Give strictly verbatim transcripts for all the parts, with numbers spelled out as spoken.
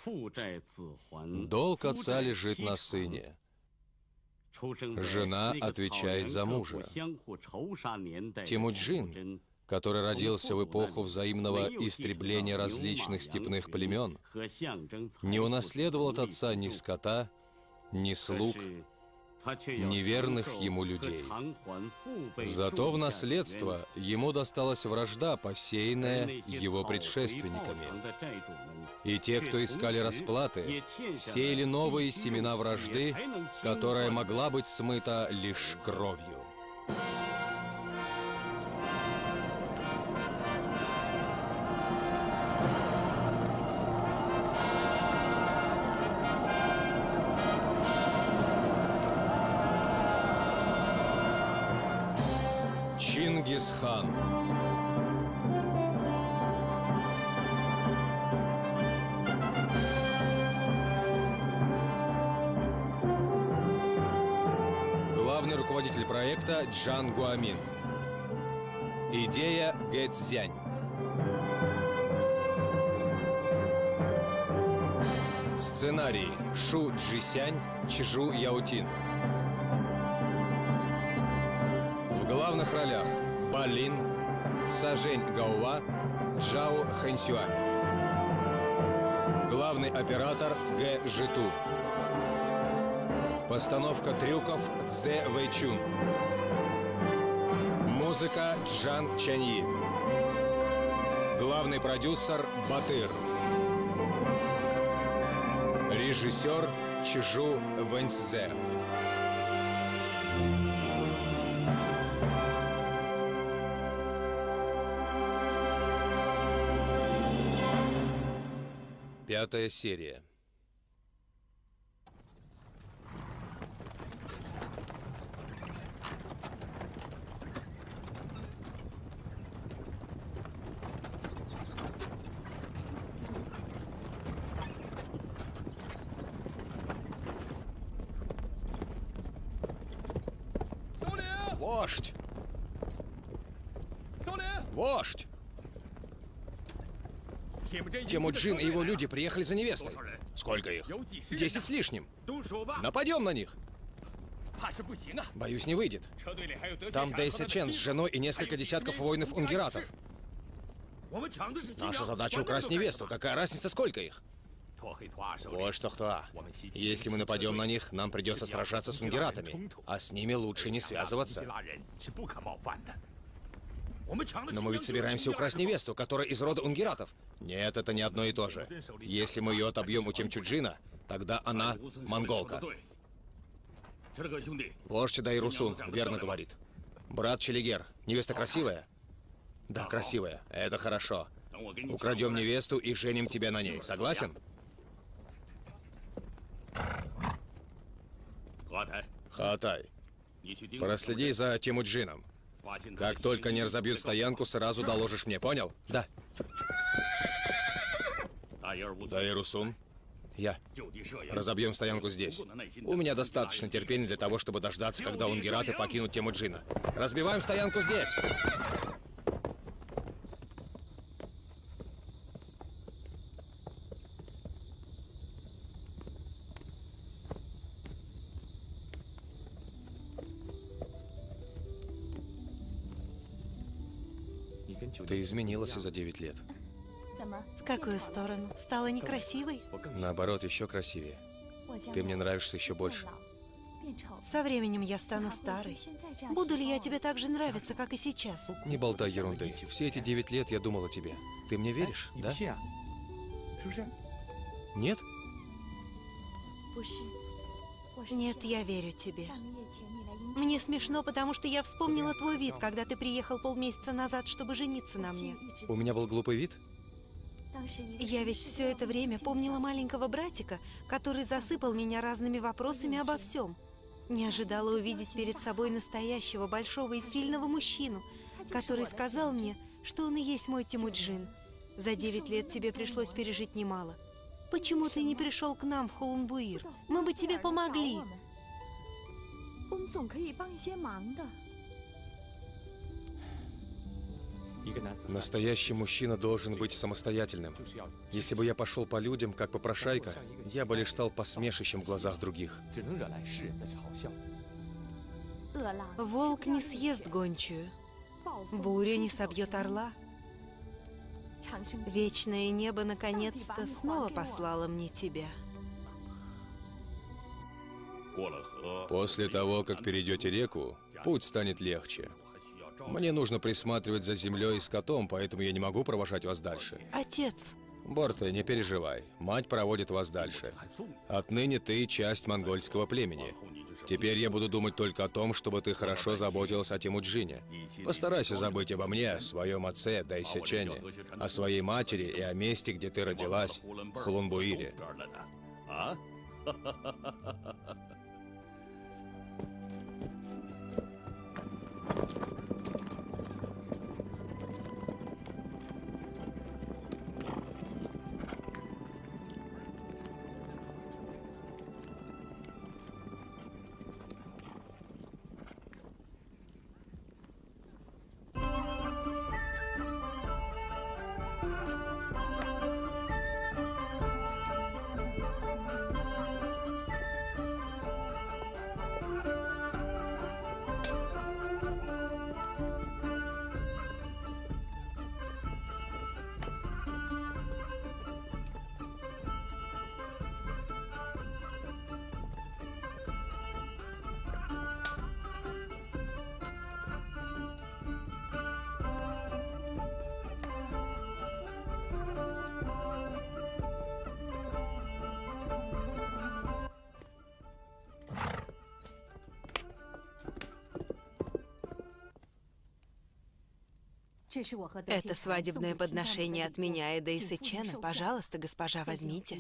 Долг отца лежит на сыне. Жена отвечает за мужа. Темуджин, который родился в эпоху взаимного истребления различных степных племен, не унаследовал от отца ни скота, ни слуг, ни верных ему людей. Зато в наследство ему досталась вражда, посеянная его предшественниками. И те, кто искали расплаты, сеяли новые семена вражды, которая могла быть смыта лишь кровью. Чингисхан. Главный руководитель проекта Джан Гуамин. Идея Гэ Цзянь. Сценарий Шу Чжисянь, Чжу Яутин. В главных ролях Балин, Сажень Гауа, Джао Хэнсюань. Главный оператор Гэ Житу. Постановка трюков Цзэ Вэйчун. Музыка Джан Чаньи. Главный продюсер Батыр. Режиссер Чжу Вэньцзэ. Пятая серия. Вождь! Вождь! Темуджин и его люди приехали за невестой. Сколько их? Десять с лишним. Нападем на них. Боюсь, не выйдет. Там Дэйся Чен с женой и несколько десятков воинов-унгератов. Наша задача украсть невесту. Какая разница, сколько их? Вот что-то. Если мы нападем на них, нам придется сражаться с унгератами. А с ними лучше не связываться. Но мы ведь собираемся украсть невесту, которая из рода унгератов. Нет, это не одно и то же. Если мы ее отобьем у Темчуджина, тогда она монголка. Вождь Дайрусун верно говорит. Брат Челигер, невеста красивая? Да, красивая. Это хорошо. Украдем невесту и женим тебя на ней. Согласен? Хатай, проследи за Темуджином. Как только не разобьют стоянку, сразу доложишь мне, понял? Да. Дайрусун. Я. Разобьем стоянку здесь. У меня достаточно терпения для того, чтобы дождаться, когда унгераты покинут Темуджина. Разбиваем стоянку здесь. Ты изменилась за девять лет. В какую сторону? Стала некрасивой? Наоборот, еще красивее. Ты мне нравишься еще больше. Со временем я стану старой. Буду ли я тебе так же нравиться, как и сейчас? Не болтай ерунды. Все эти девять лет я думал о тебе. Ты мне веришь, да? Нет? Нет, я верю тебе. Мне смешно, потому что я вспомнила твой вид, когда ты приехал полмесяца назад, чтобы жениться на мне. У меня был глупый вид? Я ведь все это время помнила маленького братика, который засыпал меня разными вопросами обо всем. Не ожидала увидеть перед собой настоящего, большого и сильного мужчину, который сказал мне, что он и есть мой Темуджин. За девять лет тебе пришлось пережить немало. Почему ты не пришел к нам в Хулунбуир? Мы бы тебе помогли. Настоящий мужчина должен быть самостоятельным. Если бы я пошел по людям, как попрошайка, я бы лишь стал посмешищем в глазах других. Волк не съест гончую. Буря не собьет орла. Вечное небо наконец-то снова послало мне тебя. После того, как перейдете реку, путь станет легче. Мне нужно присматривать за землей и скотом, поэтому я не могу провожать вас дальше. Отец! Борте, не переживай. Мать проводит вас дальше. Отныне ты часть монгольского племени. Теперь я буду думать только о том, чтобы ты хорошо заботилась о Темуджине. Постарайся забыть обо мне, о своем отце Дайсечене, о своей матери и о месте, где ты родилась, в Хулунбуире. Это свадебное подношение от меня и Дайсечена. Пожалуйста, госпожа, возьмите.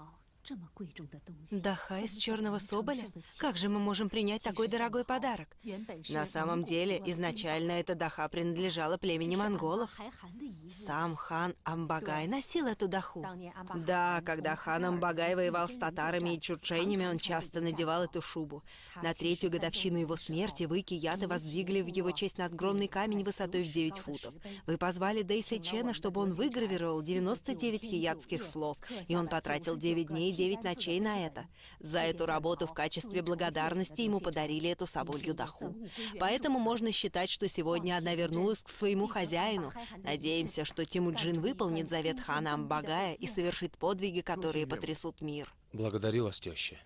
Даха из черного соболя? Как же мы можем принять такой дорогой подарок? На самом деле, изначально эта даха принадлежала племени монголов. Сам хан Амбагай носил эту даху. Да, когда хан Амбагай воевал с татарами и чурченями, он часто надевал эту шубу. На третью годовщину его смерти вы, кияты, воздвигли в его честь надгромный камень высотой в девять футов. Вы позвали Дайсечена, чтобы он выгравировал девяносто девять киятских слов, и он потратил девять дней и девять ночей на это. За эту работу в качестве благодарности ему подарили эту соболью даху. Поэтому можно считать, что сегодня она вернулась к своему хозяину. Надеемся, что Темуджин выполнит завет хана Амбагая и совершит подвиги, которые потрясут мир. Благодарю вас, теща.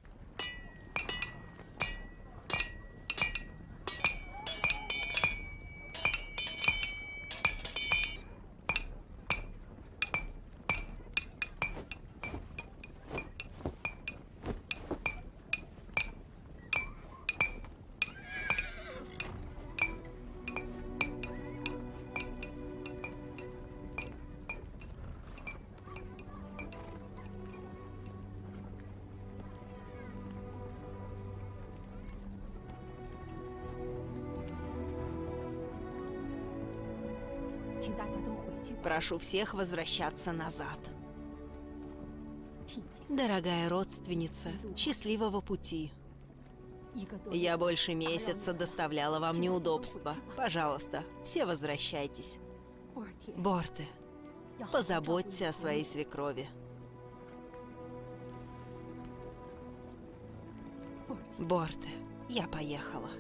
Прошу всех возвращаться назад. Дорогая родственница, счастливого пути. Я больше месяца доставляла вам неудобства. Пожалуйста, все возвращайтесь. Борте, позаботься о своей свекрови. Борте, я поехала.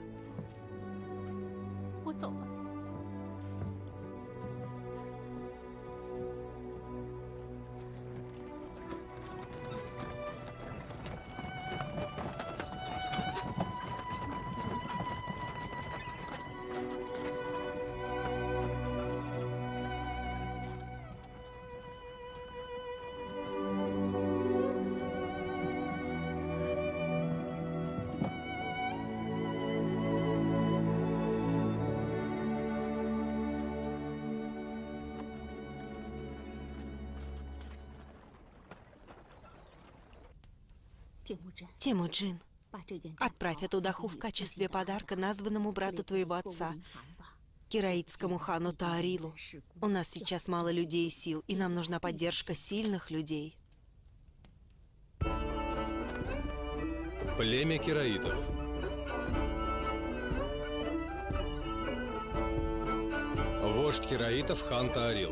Темуджин, отправь эту даху в качестве подарка названному брату твоего отца, кираитскому хану Таарилу. У нас сейчас мало людей и сил, и нам нужна поддержка сильных людей. Племя кираитов. вождь кераитов хан Таарил.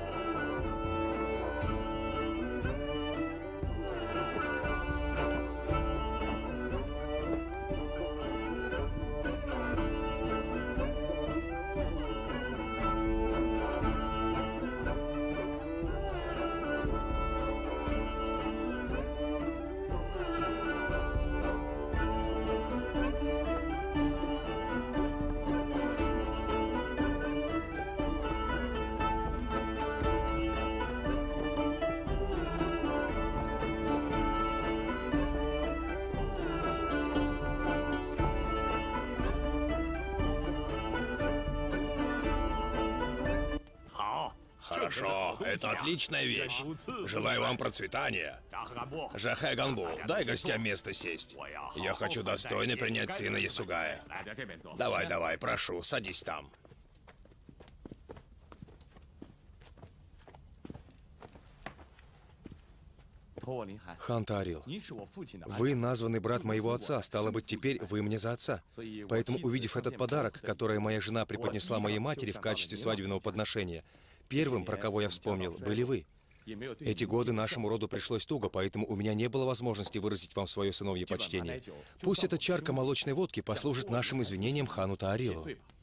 Хорошо, это отличная вещь. Желаю вам процветания. Жахэ Ганбу, дай гостям место сесть. Я хочу достойно принять сына Ясугая. Давай, давай, прошу, садись там. Хан Таарил, вы названный брат моего отца, стало быть, теперь вы мне за отца. Поэтому, увидев этот подарок, который моя жена преподнесла моей матери в качестве свадебного подношения, первым, про кого я вспомнил, были вы. Эти годы нашему роду пришлось туго, поэтому у меня не было возможности выразить вам свое сыновье почтение. Пусть эта чарка молочной водки послужит нашим извинением хану Таарилу.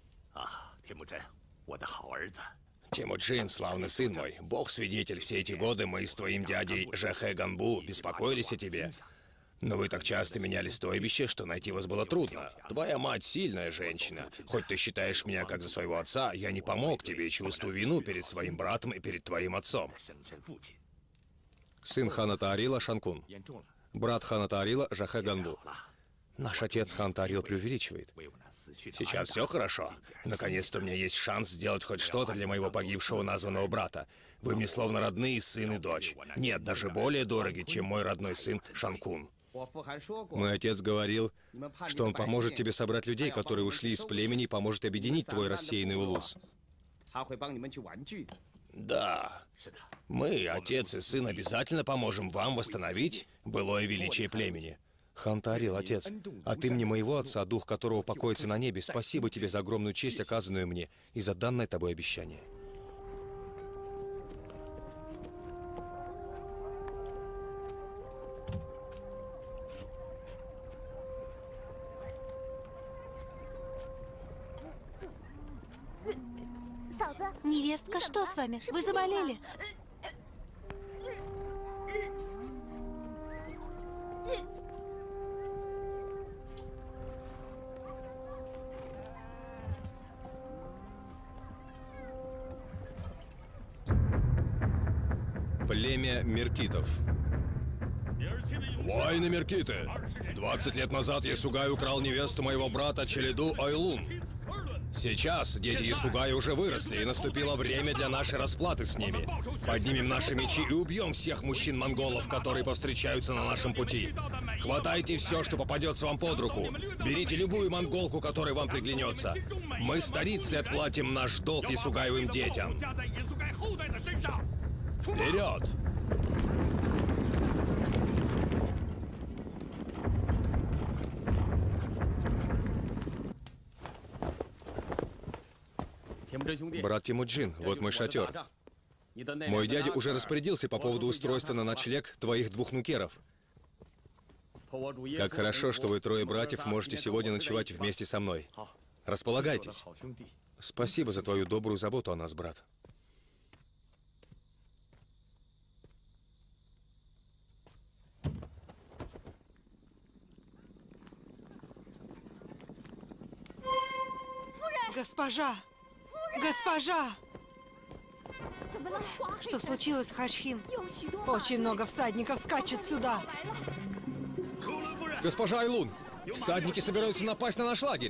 Темуджин, славный сын мой, бог свидетель, все эти годы мы с твоим дядей Жахэ Ганбу беспокоились о тебе. Но вы так часто меняли стойбище, что найти вас было трудно. Твоя мать сильная женщина. Хоть ты считаешь меня как за своего отца, я не помог тебе, чувствую вину перед своим братом и перед твоим отцом. Сын хана Таарила Шанкун. Брат хана Таарила Жахэ Ганбу. Наш отец хан Таарил преувеличивает. Сейчас все хорошо. Наконец-то у меня есть шанс сделать хоть что-то для моего погибшего названного брата. Вы мне словно родные сын и дочь. Нет, даже более дороги, чем мой родной сын Шанкун. Мой отец говорил, что он поможет тебе собрать людей, которые ушли из племени, и поможет объединить твой рассеянный улус. Да. Мы, отец и сын, обязательно поможем вам восстановить былое величие племени. Хан Таарил, отец, от имени моего отца, дух которого покоится на небе, спасибо тебе за огромную честь, оказанную мне, и за данное тобой обещание. Невестка, что с вами? Вы заболели? Племя меркитов. Войны меркиты! двадцать лет назад Ясугай украл невесту моего брата Челиду Айлун. Сейчас дети Ясугая уже выросли, и наступило время для нашей расплаты с ними. Поднимем наши мечи и убьем всех мужчин-монголов, которые повстречаются на нашем пути. Хватайте все, что попадется вам под руку. Берите любую монголку, которая вам приглянется. Мы, старицы, отплатим наш долг Ясугаевым детям. Вперед! Брат Темуджин, вот мой шатер. Мой дядя уже распорядился по поводу устройства на ночлег твоих двух нукеров. Как хорошо, что вы трое братьев можете сегодня ночевать вместе со мной. Располагайтесь. Спасибо за твою добрую заботу о нас, брат. Госпожа! Госпожа! Что случилось, Хашхин? Очень много всадников скачет сюда. Госпожа Айлун, всадники собираются напасть на наш лагерь.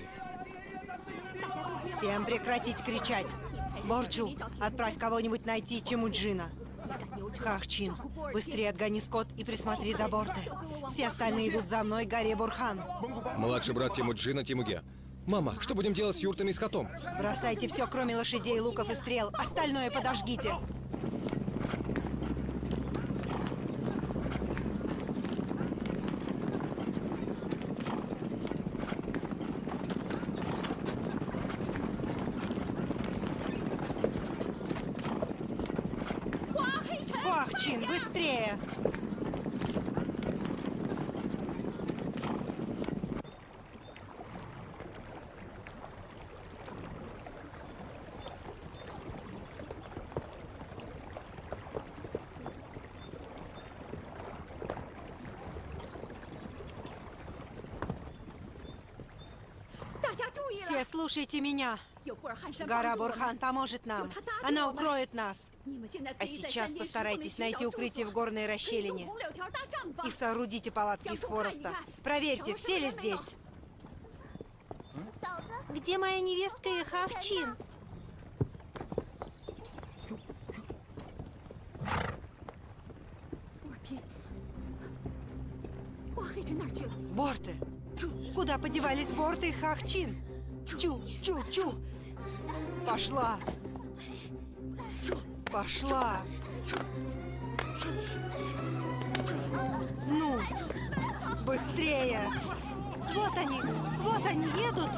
Всем прекратить кричать. Борчу, отправь кого-нибудь найти Темуджина. Хахчин, быстрее отгони скот и присмотри за борты. Все остальные идут за мной к горе Бурхан. Младший брат Темуджина Темуге. Мама, что будем делать с юртами и скотом? Бросайте все, кроме лошадей, луков и стрел. Остальное подожгите. Хах-Чин, быстрее! Все слушайте меня. Гора Бурхан поможет нам. Она укроет нас. А сейчас постарайтесь найти укрытие в горной расщелине. И соорудите палатки из хвороста. Проверьте, все ли здесь. Где моя невестка и Хах-Чин? Борты! Куда подевались Борты и Хах-Чин? Чу, чу, чу! Пошла! Пошла! Ну, быстрее! Вот они! Вот они едут!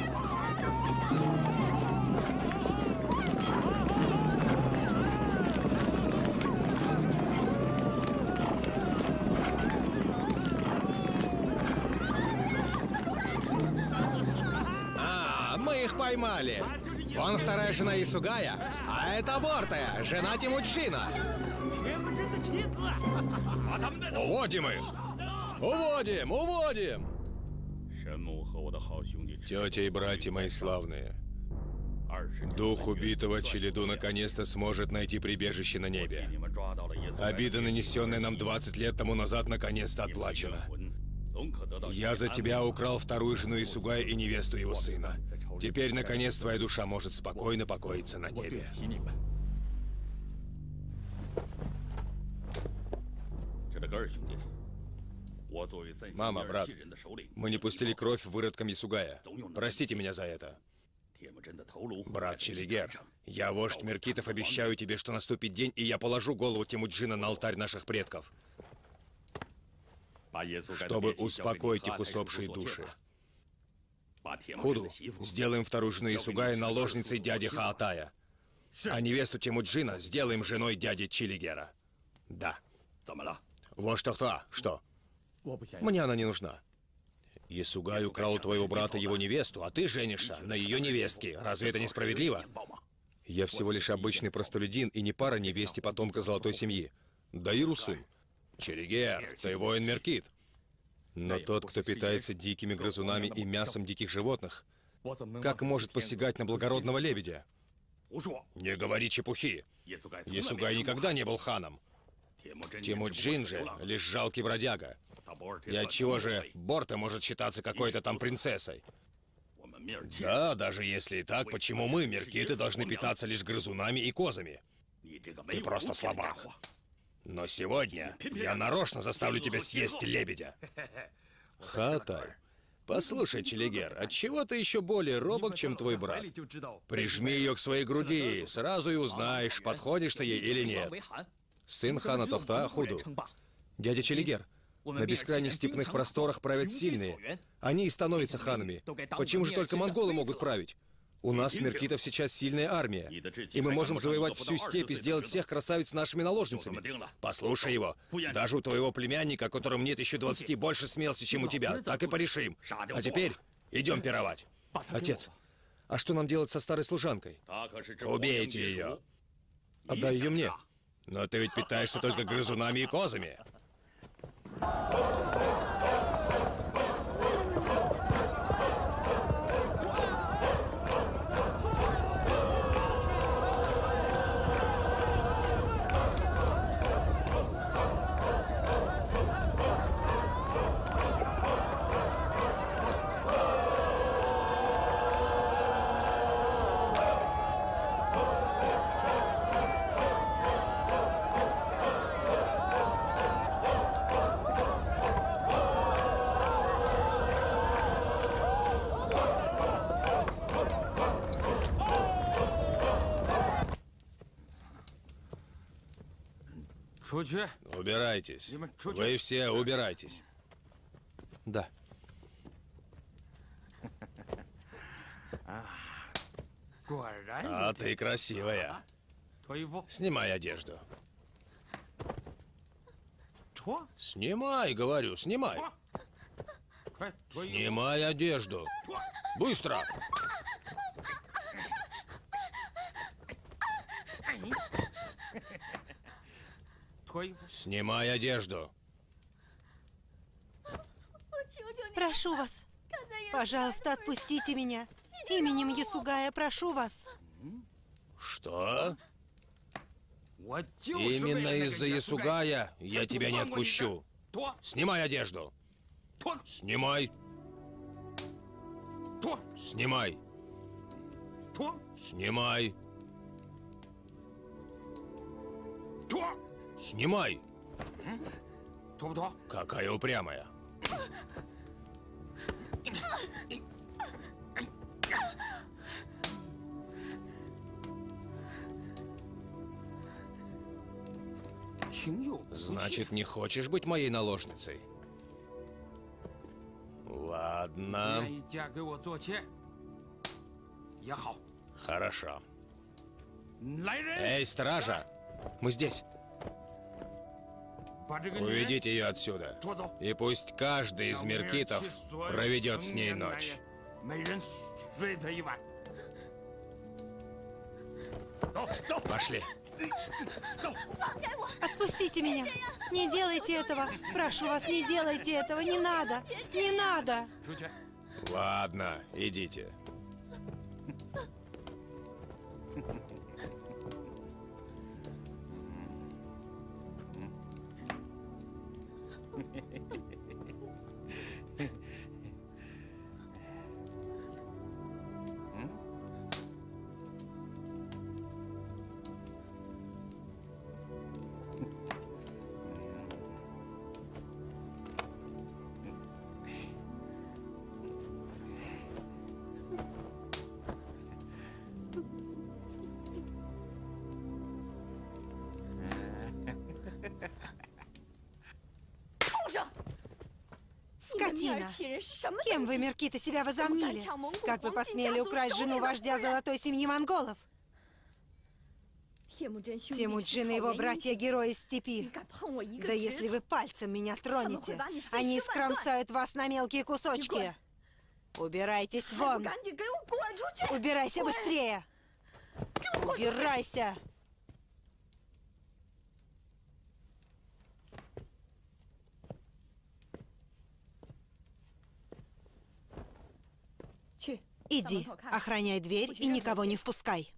Поймали. Вон вторая жена Исугая, а это Бортая, жена Темуджина. Уводим их! Уводим! Уводим! Тетя и братья мои славные, дух убитого Челиду наконец-то сможет найти прибежище на небе. Обида, нанесенная нам двадцать лет тому назад, наконец-то отплачена. Я за тебя украл вторую жену Исугая и невесту его сына. Теперь, наконец, твоя душа может спокойно покоиться на небе. Мама, брат, мы не пустили кровь выродкам Исугая. Простите меня за это. Брат Челигер, я, вождь меркитов, обещаю тебе, что наступит день, и я положу голову Темуджина на алтарь наших предков, чтобы успокоить их усопшие души. Худу, сделаем вторую жену Исугая наложницей дяди Хаатая, а невесту Темуджина сделаем женой дяди Челигера. Да. Вождь Тохта, что? Мне она не нужна. Исугай украл у твоего брата его невесту, а ты женишься на ее невестке. Разве это несправедливо? Я всего лишь обычный простолюдин и не пара невесте потомка золотой семьи. Да и Русун. Челигер, ты воин Меркит. Но тот, кто питается дикими грызунами и мясом диких животных, как может посягать на благородного лебедя? Не говори чепухи. Исугай никогда не был ханом. Темуджин же лишь жалкий бродяга. И отчего же Борта может считаться какой-то там принцессой? Да, даже если и так, почему мы, меркиты, должны питаться лишь грызунами и козами? Ты просто слабак. Но сегодня я нарочно заставлю тебя съесть лебедя. Хатай, послушай, Челигер, отчего ты еще более робок, чем твой брат? Прижми ее к своей груди, сразу и узнаешь, подходишь ты ей или нет. Сын хана Тохта Худу. Дядя Челигер, на бескрайних степных просторах правят сильные. Они и становятся ханами. Почему же только монголы могут править? У нас, меркитов, сейчас сильная армия, и мы можем завоевать всю степь и сделать всех красавиц нашими наложницами. Послушай его. Даже у твоего племянника, которому нет еще двадцати, больше смелости, чем у тебя. Так и порешим. А теперь идем пировать. Отец, а что нам делать со старой служанкой? Убейте ее. Отдай ее мне. Но ты ведь питаешься только грызунами и козами. Убирайтесь. Вы все убирайтесь. Да. А ты красивая. Снимай одежду. Снимай, говорю, снимай. Снимай одежду. Быстро! Снимай одежду. Прошу вас. Пожалуйста, отпустите меня. Именем Ясугая, прошу вас. Что? Именно из-за Ясугая я тебя не отпущу. Снимай одежду. Снимай. Снимай. Снимай. Снимай. Какая упрямая. Значит, не хочешь быть моей наложницей? Ладно. Хорошо. Эй, стража! Мы здесь. Уведите ее отсюда. И пусть каждый из меркитов проведет с ней ночь. Пошли. Отпустите меня. Не делайте этого. Прошу вас, не делайте этого. Не надо. Не надо. Ладно, идите. Скотина! Кем вы, меркиты, себя возомнили? Как вы посмели украсть жену вождя золотой семьи монголов? Темуджин и его братья-герои степи. Да если вы пальцем меня тронете, они скромсают вас на мелкие кусочки. Убирайтесь вон! Убирайся быстрее! Убирайся! Иди, охраняй дверь и никого не впускай.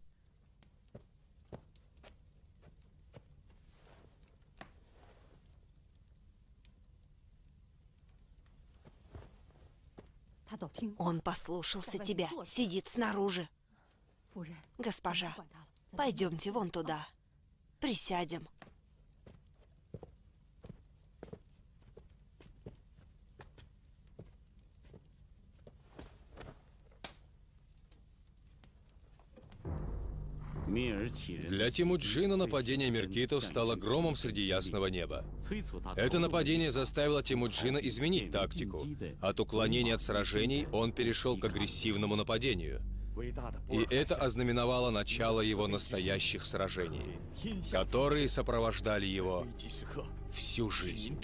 Он послушался тебя, сидит снаружи. Госпожа, пойдемте вон туда. Присядем. Для Темуджина нападение меркитов стало громом среди ясного неба. Это нападение заставило Темуджина изменить тактику. От уклонения от сражений он перешел к агрессивному нападению. И это ознаменовало начало его настоящих сражений, которые сопровождали его всю жизнь.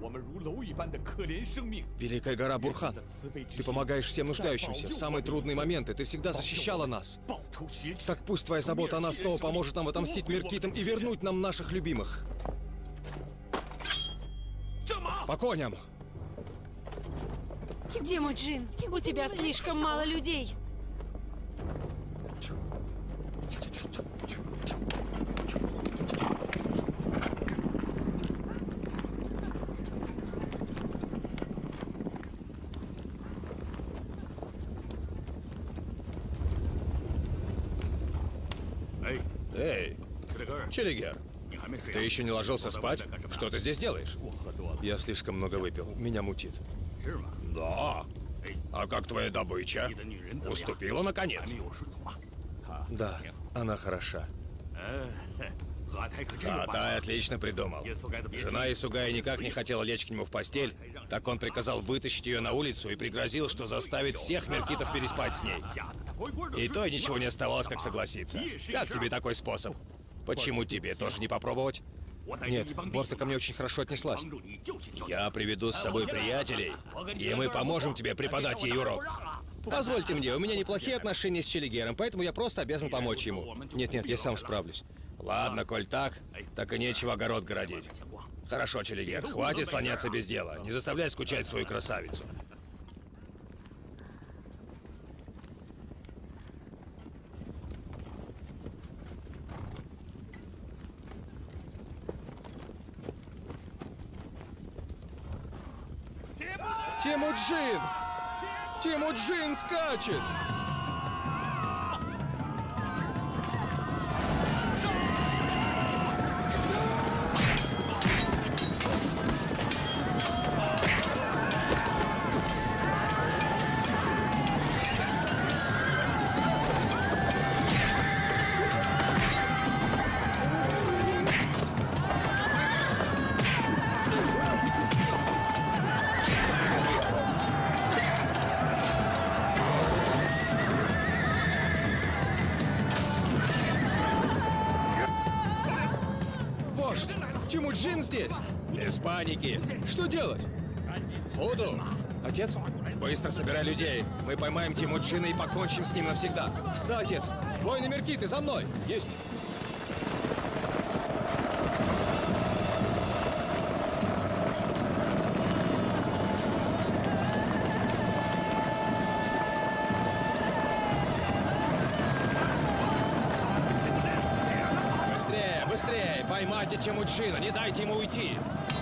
Великая гора Бурхан, ты помогаешь всем нуждающимся в самые трудные моменты, ты всегда защищала нас. Так пусть твоя забота о нас снова поможет нам отомстить меркитам и вернуть нам наших любимых. По коням! Темуджин, у тебя слишком мало людей. Эй, Челигер, ты еще не ложился спать? Что ты здесь делаешь? Я слишком много выпил, меня мутит. Да. А как твоя добыча? Уступила, наконец? Да, она хороша. Хатай отлично придумал. Жена Исугая никак не хотела лечь к нему в постель, так он приказал вытащить ее на улицу и пригрозил, что заставит всех меркитов переспать с ней. И то и ничего не оставалось, как согласиться. Как тебе такой способ? Почему тебе тоже не попробовать? Нет, Борта ко мне очень хорошо отнеслась. Я приведу с собой приятелей, и мы поможем тебе преподать ей урок. Позвольте мне, у меня неплохие отношения с Челигером, поэтому я просто обязан помочь ему. Нет-нет, я сам справлюсь. Ладно, коль так, так и нечего огород городить. Хорошо, Челигер, хватит слоняться без дела. Не заставляй скучать свою красавицу. Темуджин! Темуджин скачет! Темуджин здесь! Без паники! Что делать? Худу! Отец, быстро собирай людей. Мы поймаем Темуджина и покончим с ним навсегда. Да, отец. Воины Меркиты, за мной! Есть! Быстрее! Поймайте Темуджина! Не дайте ему уйти!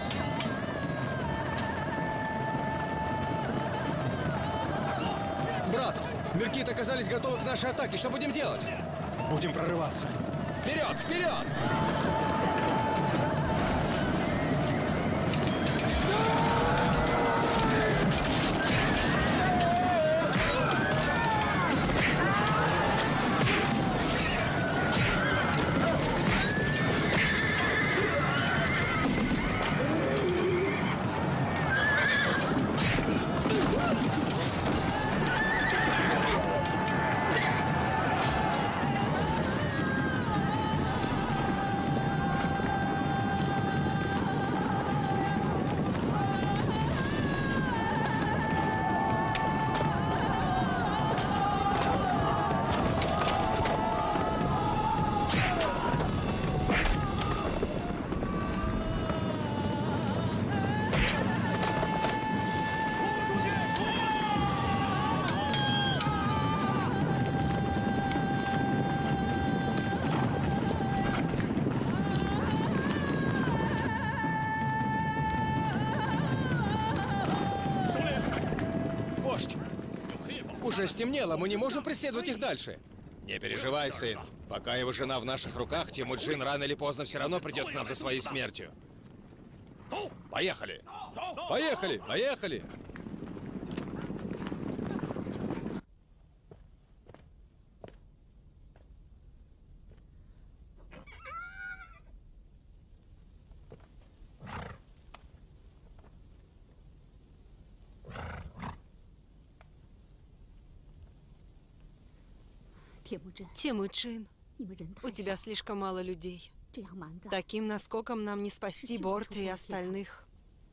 Брат! Меркиты оказались готовы к нашей атаке. Что будем делать? Будем прорываться. Вперед! Вперед! Уже стемнело, мы не можем преследовать их дальше. Не переживай, сын. Пока его жена в наших руках, Темуджин рано или поздно все равно придет к нам за своей смертью. Поехали! Поехали! Поехали! Темуджин, у тебя слишком мало людей. Таким наскоком нам не спасти Борта и остальных.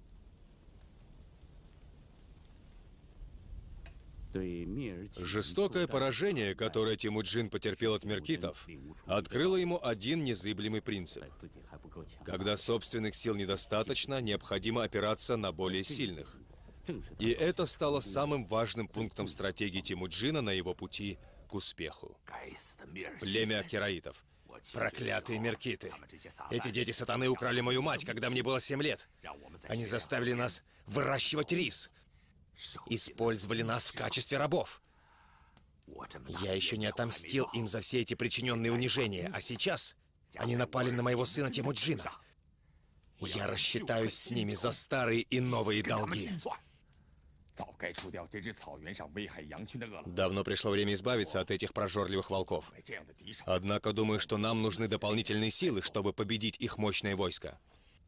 Жестокое поражение, которое Темуджин потерпел от меркитов, открыло ему один незыблемый принцип. Когда собственных сил недостаточно, необходимо опираться на более сильных. И это стало самым важным пунктом стратегии Темуджина на его пути к успеху. Племя кераитов. Проклятые меркиты. Эти дети сатаны украли мою мать, когда мне было семь лет. Они заставили нас выращивать рис. Использовали нас в качестве рабов. Я еще не отомстил им за все эти причиненные унижения, а сейчас они напали на моего сына Темуджина. Я рассчитаюсь с ними за старые и новые долги. Давно пришло время избавиться от этих прожорливых волков. Однако думаю, что нам нужны дополнительные силы, чтобы победить их мощное войско.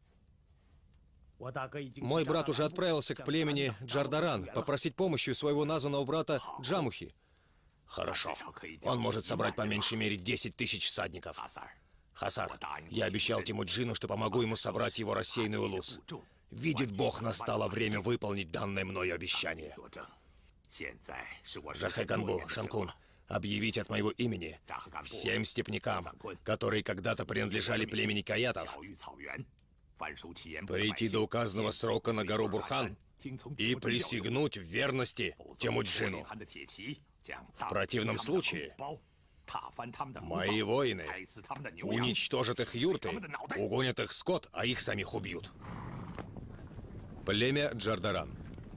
Мой брат уже отправился к племени Джардаран попросить помощи у своего названного брата Джамухи. Хорошо. Он может собрать по меньшей мере десять тысяч всадников. Хасар, я обещал Темуджину, что помогу ему собрать его рассеянный улус. Видит Бог, настало время выполнить данное мною обещание. Жахэ-Ганбу, Шанкун, объявить от моего имени всем степнякам, которые когда-то принадлежали племени Каятов, прийти до указанного срока на гору Бурхан и присягнуть в верности Темуджину. В противном случае мои воины уничтожат их юрты, угонят их скот, а их самих убьют. Племя Джардаран.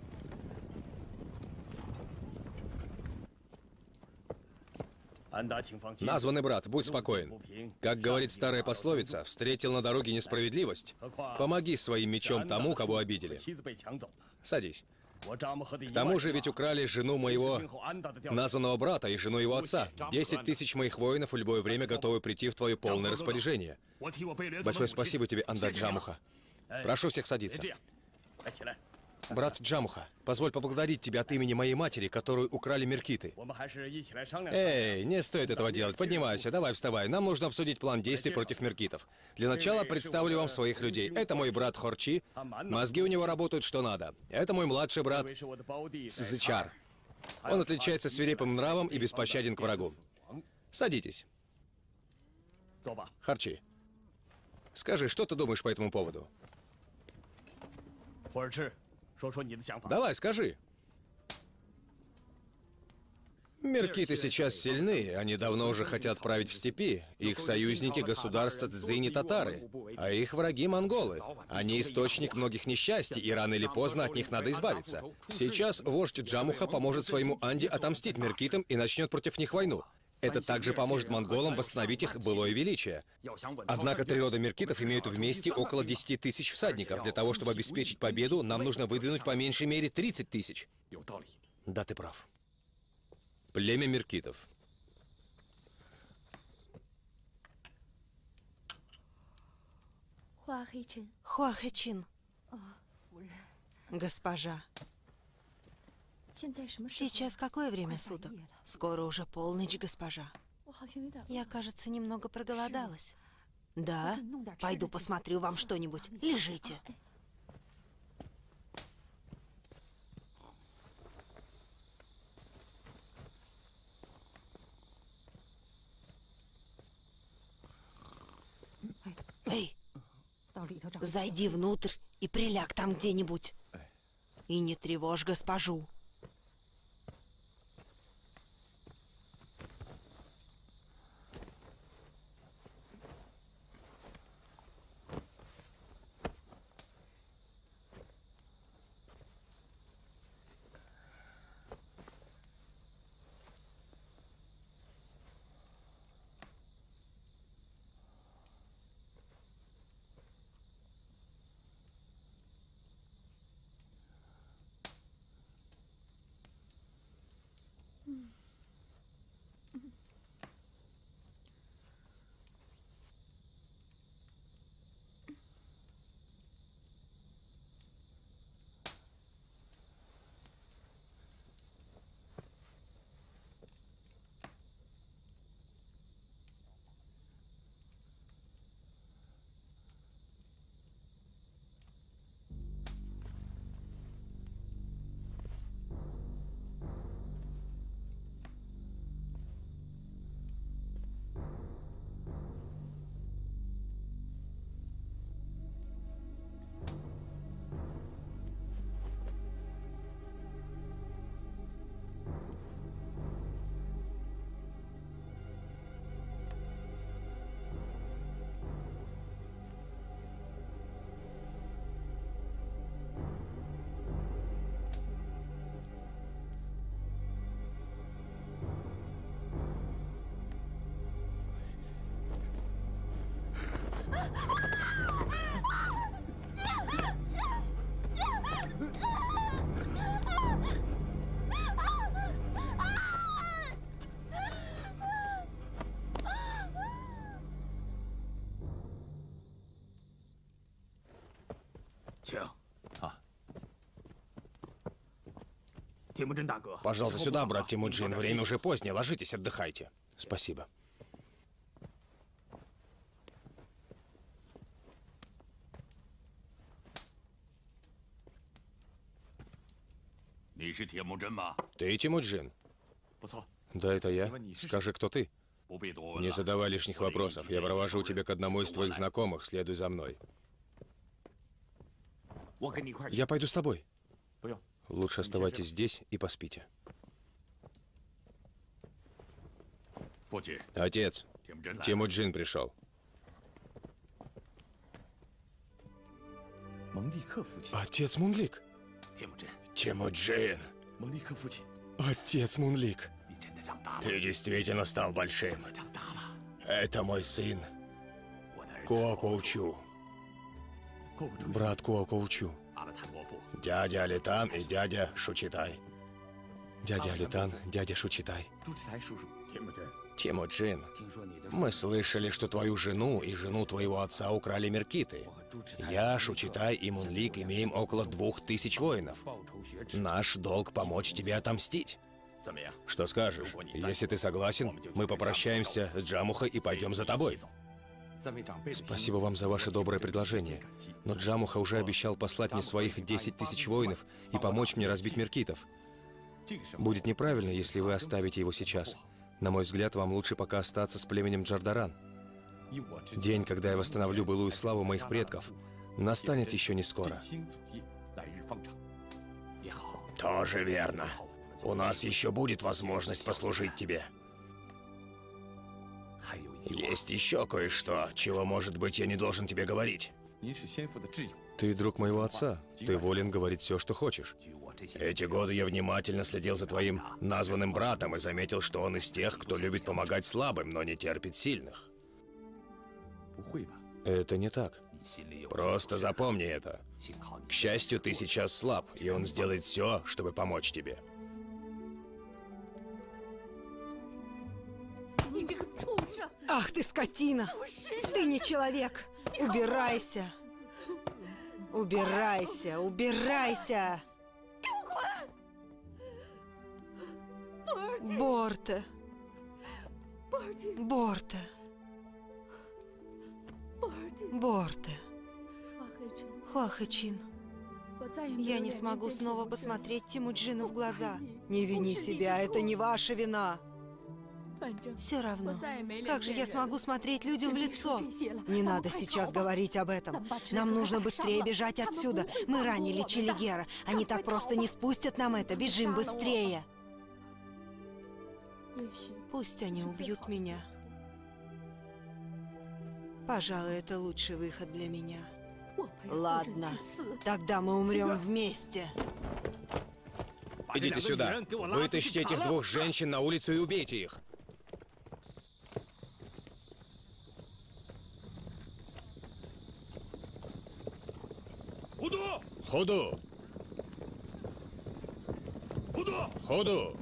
Названный брат, будь спокоен. Как говорит старая пословица, встретил на дороге несправедливость, помоги своим мечом тому, кого обидели. Садись. К тому же ведь украли жену моего названного брата и жену его отца. Десять тысяч моих воинов в любое время готовы прийти в твое полное распоряжение. Большое спасибо тебе, Андат Джамуха. Прошу всех садиться. Брат Джамуха, позволь поблагодарить тебя от имени моей матери, которую украли меркиты. Эй, не стоит этого делать. Поднимайся, давай вставай. Нам нужно обсудить план действий против меркитов. Для начала представлю вам своих людей. Это мой брат Хорчи. Мозги у него работают что надо. Это мой младший брат Цзычар. Он отличается свирепым нравом и беспощаден к врагу. Садитесь. Хорчи, скажи, что ты думаешь по этому поводу? Давай, скажи. Меркиты сейчас сильны, они давно уже хотят править в степи. Их союзники — государства Цзини-татары, а их враги — монголы. Они источник многих несчастий, и рано или поздно от них надо избавиться. Сейчас вождь Джамуха поможет своему Анди отомстить меркитам и начнет против них войну. Это также поможет монголам восстановить их былое величие. Однако три рода меркитов имеют вместе около десяти тысяч всадников. Для того, чтобы обеспечить победу, нам нужно выдвинуть по меньшей мере тридцать тысяч. Да, ты прав. Племя меркитов. Хуахэчин. Госпожа. Сейчас какое время суток? Скоро уже полночь, госпожа. Я, кажется, немного проголодалась. Да? Пойду посмотрю вам что-нибудь. Лежите. Эй, зайди внутрь и приляг там где-нибудь. И не тревожь госпожу. Пожалуйста, сюда, брат Темуджин. Время уже позднее. Ложитесь, отдыхайте. Спасибо. Ты Темуджин? Да, это я. Скажи, кто ты? Не задавай лишних вопросов. Я провожу тебя к одному из твоих знакомых. Следуй за мной. Я пойду с тобой. Лучше оставайтесь здесь и поспите. Отец, Темуджин пришел. Отец Мунлик. Темуджин. Отец Мунлик. Ты действительно стал большим. Это мой сын. Куо Коучу. Брат Куо Коучу. Дядя Алитан и дядя Шучитай. Дядя Алитан, дядя Шучитай. Темуджин, мы слышали, что твою жену и жену твоего отца украли меркиты. Я, Шучитай и Мунлик имеем около двух тысяч воинов. Наш долг помочь тебе отомстить. Что скажешь? Если ты согласен, мы попрощаемся с Джамухой и пойдем за тобой. Спасибо вам за ваше доброе предложение. Но Джамуха уже обещал послать мне своих десять тысяч воинов и помочь мне разбить меркитов. Будет неправильно, если вы оставите его сейчас. На мой взгляд, вам лучше пока остаться с племенем Джардаран. День, когда я восстановлю былую славу моих предков, настанет еще не скоро. Тоже верно. У нас еще будет возможность послужить тебе. Есть еще кое-что, чего, может быть, я не должен тебе говорить. Ты друг моего отца. Ты волен говорить все, что хочешь. Эти годы я внимательно следил за твоим названным братом и заметил, что он из тех, кто любит помогать слабым, но не терпит сильных. Это не так. Просто запомни это. К счастью, ты сейчас слаб, и он сделает все, чтобы помочь тебе. Ах ты, скотина! Ты не человек! Убирайся! Убирайся! Убирайся! Борте! Борте! Борте! Хуахэчин, я не смогу снова посмотреть Темуджину в глаза. Не вини себя, это не ваша вина. Все равно. Как же я смогу смотреть людям в лицо? Не надо сейчас говорить об этом. Нам нужно быстрее бежать отсюда. Мы ранили Челигера. Они так просто не спустят нам это. Бежим быстрее. Пусть они убьют меня. Пожалуй, это лучший выход для меня. Ладно, тогда мы умрем вместе. Идите сюда. Вытащите этих двух женщин на улицу и убейте их. Худу! Худу!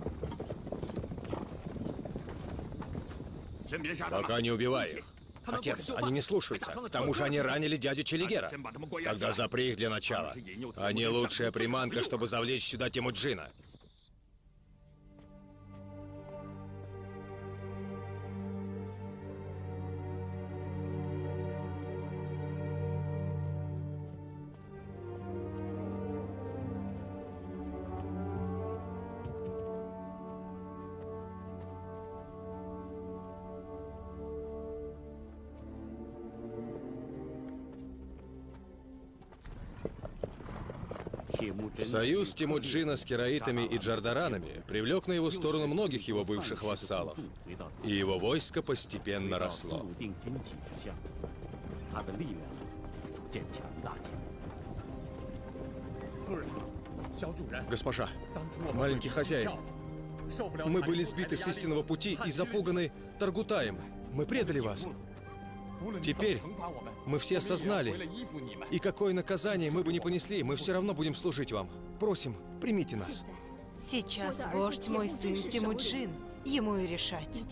Пока не убивай их. Отец, они не слушаются. К тому же они ранили дядю Челигера. Тогда запри их для начала. Они лучшая приманка, чтобы завлечь сюда Темуджина. Союз Темуджина с кераитами и джардаранами привлек на его сторону многих его бывших вассалов, и его войско постепенно росло. Госпожа, маленький хозяин, мы были сбиты с истинного пути и запуганы Таргутаем. Мы предали вас. Теперь мы все осознали, и какое наказание мы бы не понесли, мы все равно будем служить вам. Просим, примите нас. Сейчас вождь мой сын Темуджин, ему и решать.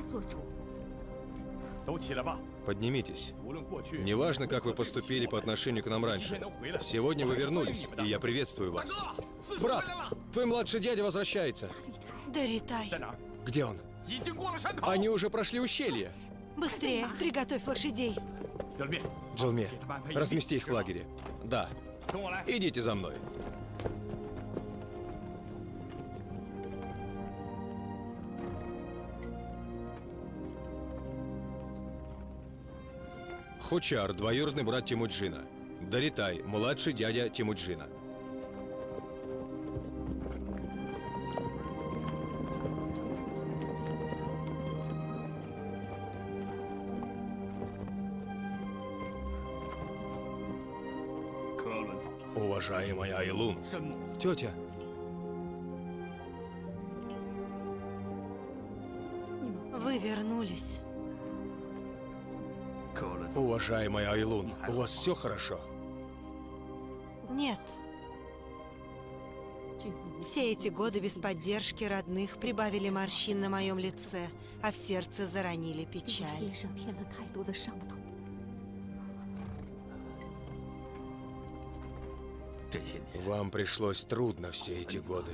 Поднимитесь. Неважно, как вы поступили по отношению к нам раньше. Сегодня вы вернулись, и я приветствую вас. Брат, твой младший дядя возвращается. Даритай. Где он? Они уже прошли ущелье. Быстрее, приготовь лошадей. Джилме, размести их в лагере. Да. Идите за мной. Хучар, двоюродный брат Темуджина. Даритай, младший дядя Темуджина. Уважаемая Айлун. Тетя. Вы вернулись. Уважаемая Айлун, у вас все хорошо? Нет. Все эти годы без поддержки родных прибавили морщин на моем лице, а в сердце заронили печаль. Вам пришлось трудно все эти годы.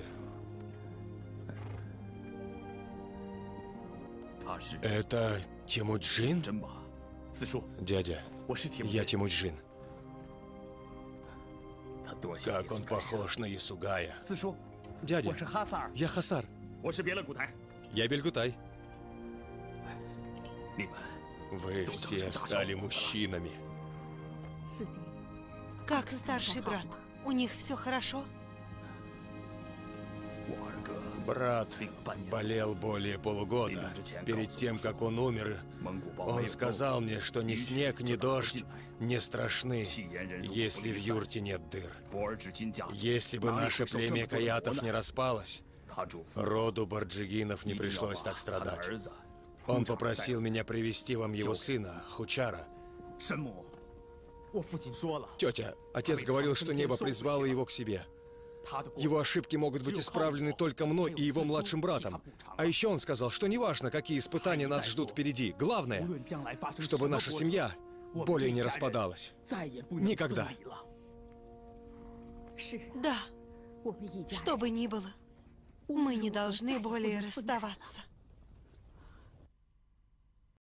Это Темуджин? Дядя, я Темуджин. Как он похож на Ясугая. Дядя, я Хасар. Я Бельгутай. Вы все стали мужчинами. Как старший брат? У них все хорошо? Брат болел более полугода. Перед тем, как он умер, он сказал мне, что ни снег, ни дождь не страшны, если в юрте нет дыр. Если бы наше племя каятов не распалось, роду Барджигинов не пришлось так страдать. Он попросил меня привести вам его сына, Хучара. Тетя, отец говорил, что небо призвало его к себе. Его ошибки могут быть исправлены только мной и его младшим братом. А еще он сказал, что неважно, какие испытания нас ждут впереди. Главное, чтобы наша семья более не распадалась. Никогда. Да. Что бы ни было, мы не должны более расставаться.